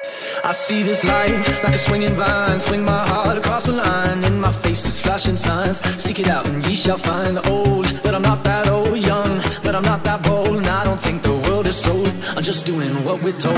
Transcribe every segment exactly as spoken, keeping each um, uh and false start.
I see this life like a swinging vine, swing my heart across the line. In my face is flashing signs, seek it out and ye shall find. Old, but I'm not that old, young, but I'm not that bold. And I don't think the world is sold, I'm just doing what we're told.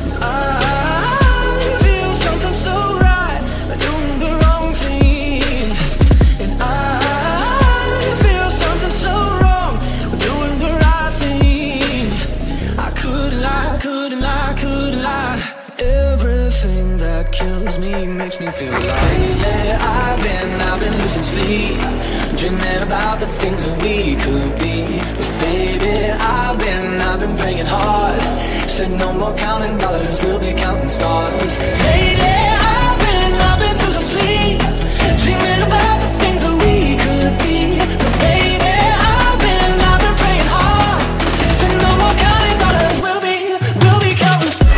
I feel something so right, doing the wrong thing. And I feel something so wrong, doing the right thing. I couldn't lie, couldn't lie, couldn't lie. Everything that kills me makes me feel alive. Lately I've been, I've been losing sleep, dreaming about the things that we could be. But baby, I've been, I've been praying hard. Said no more counting dollars, we'll be counting stars. Lately I've been, I've been losing sleep, dreaming about the things that we could be. But baby, I've been, I've been praying hard. Said no more counting dollars, we'll be, we'll be counting stars.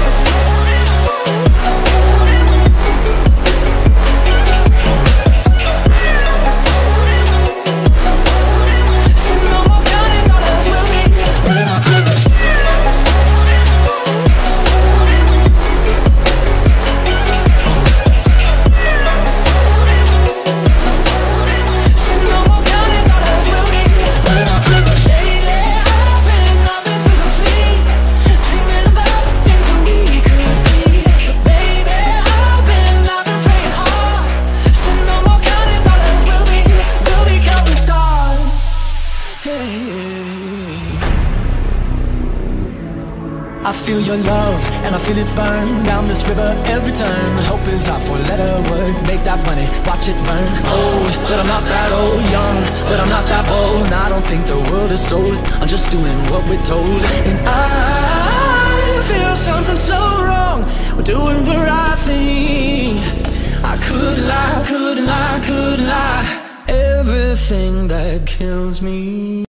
I feel your love, and I feel it burn down this river every turn. Hope is our four-letter word, make that money, watch it burn. Old, but I'm not that old, young, but I'm not that bold. And I don't think the world is sold, I'm just doing what we're told. And I feel something so wrong, we're doing the right thing. I could lie, could lie, could lie. Everything that kills me